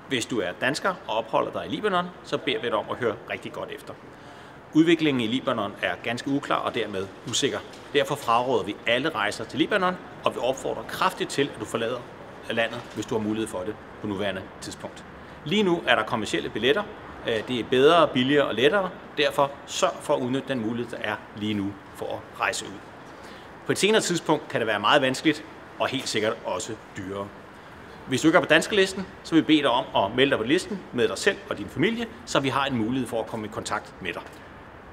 Hvis du er dansker og opholder dig i Libanon, så beder vi dig om at høre rigtig godt efter. Udviklingen i Libanon er ganske uklar og dermed usikker. Derfor fraråder vi alle rejser til Libanon, og vi opfordrer kraftigt til, at du forlader landet, hvis du har mulighed for det på nuværende tidspunkt. Lige nu er der kommercielle billetter. Det er bedre, billigere og lettere. Derfor sørg for at udnytte den mulighed, der er lige nu for at rejse ud. På et senere tidspunkt kan det være meget vanskeligt og helt sikkert også dyrere. Hvis du ikke er på danskerlisten, så vil vi bede dig om at melde dig på listen med dig selv og din familie, så vi har en mulighed for at komme i kontakt med dig.